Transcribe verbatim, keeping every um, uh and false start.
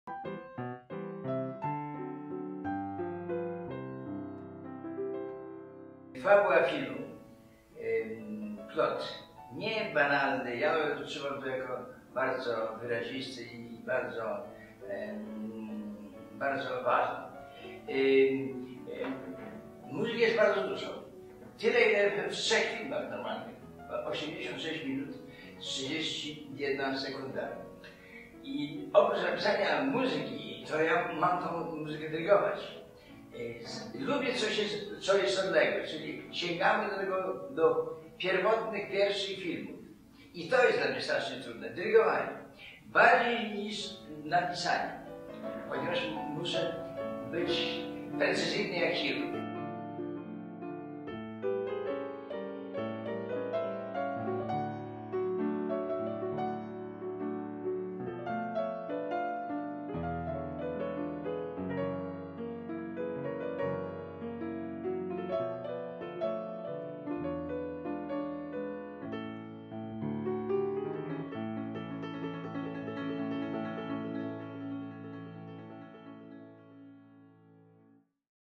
Fabuła filmu, plot, nie banalny, ja odczuwam to jako bardzo wyrazisty i bardzo, bardzo ważny. Muzyki jest bardzo dużo. Tyle, ile w trzech filmach normalnych. osiemdziesiąt sześć minut, trzydzieści jedna sekunda. I oprócz napisania muzyki, to ja mam tą muzykę dyrygować. Lubię coś, jest, co jest odległe, czyli sięgamy do tego, do pierwotnych, pierwszych filmów. I to jest dla mnie strasznie trudne, dyrygowanie. Bardziej niż napisanie, ponieważ muszę być precyzyjny jak chirurg.